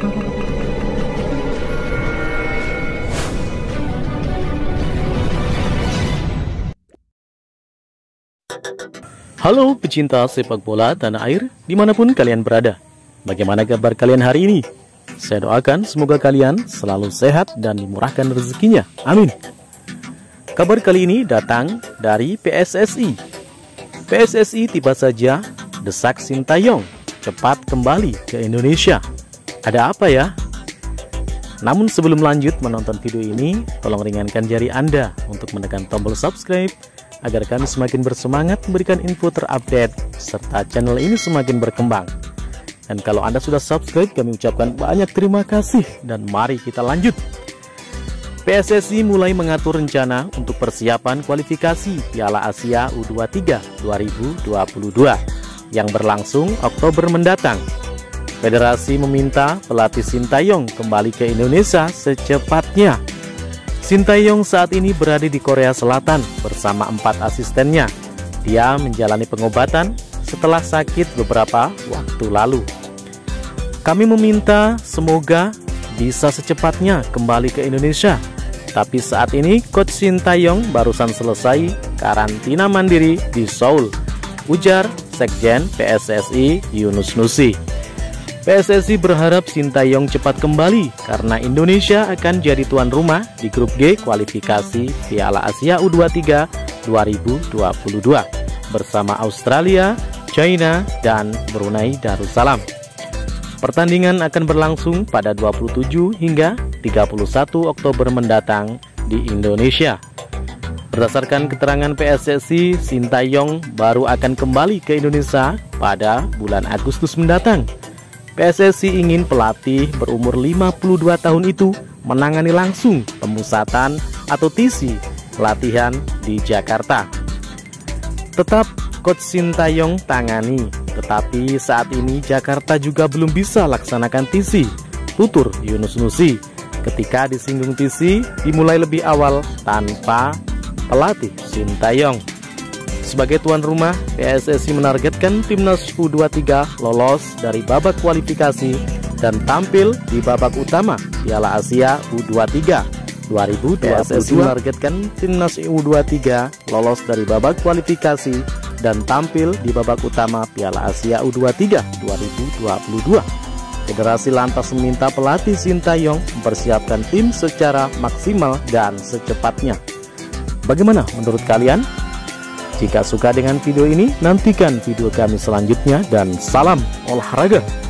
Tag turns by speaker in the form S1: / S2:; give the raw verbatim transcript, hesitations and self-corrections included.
S1: Halo pecinta sepak bola tanah air dimanapun kalian berada. Bagaimana kabar kalian hari ini? Saya doakan semoga kalian selalu sehat dan dimurahkan rezekinya. Amin. Kabar kali ini datang dari P S S I. P S S I tiba saja desak Sintayong cepat kembali ke Indonesia. Ada apa ya? Namun sebelum lanjut menonton video ini, tolong ringankan jari Anda untuk menekan tombol subscribe agar kami semakin bersemangat memberikan info terupdate serta channel ini semakin berkembang. Dan kalau Anda sudah subscribe, kami ucapkan banyak terima kasih dan mari kita lanjut. P S S I mulai mengatur rencana untuk persiapan kualifikasi Piala Asia U dua puluh tiga dua ribu dua puluh dua yang berlangsung Oktober mendatang. Federasi meminta pelatih Sintayong kembali ke Indonesia secepatnya. Sintayong saat ini berada di Korea Selatan bersama empat asistennya. Dia menjalani pengobatan setelah sakit beberapa waktu lalu. Kami meminta semoga bisa secepatnya kembali ke Indonesia. Tapi saat ini Coach Sintayong barusan selesai karantina mandiri di Seoul, ujar Sekjen P S S I Yunus Nusi. P S S I berharap Sintayong cepat kembali karena Indonesia akan jadi tuan rumah di grup G kualifikasi Piala Asia U dua puluh tiga dua ribu dua puluh dua bersama Australia, China, dan Brunei Darussalam. Pertandingan akan berlangsung pada dua puluh tujuh hingga tiga puluh satu Oktober mendatang di Indonesia. Berdasarkan keterangan P S S I, Sintayong baru akan kembali ke Indonesia pada bulan Agustus mendatang. P S S I ingin pelatih berumur lima puluh dua tahun itu menangani langsung pemusatan atau T C latihan di Jakarta. Tetap Coach Sintayong tangani, tetapi saat ini Jakarta juga belum bisa laksanakan T C, tutur Yunus Nusi. Ketika disinggung T C dimulai lebih awal tanpa pelatih Sintayong. Sebagai tuan rumah, P S S I menargetkan timnas U dua puluh tiga lolos dari babak kualifikasi dan tampil di babak utama Piala Asia U dua puluh tiga dua ribu dua puluh dua. P S S I menargetkan timnas U dua puluh tiga lolos dari babak kualifikasi dan tampil di babak utama Piala Asia U dua puluh tiga dua ribu dua puluh dua. Federasi lantas meminta pelatih Sintayong mempersiapkan tim secara maksimal dan secepatnya. Bagaimana menurut kalian? Jika suka dengan video ini, nantikan video kami selanjutnya dan salam olahraga.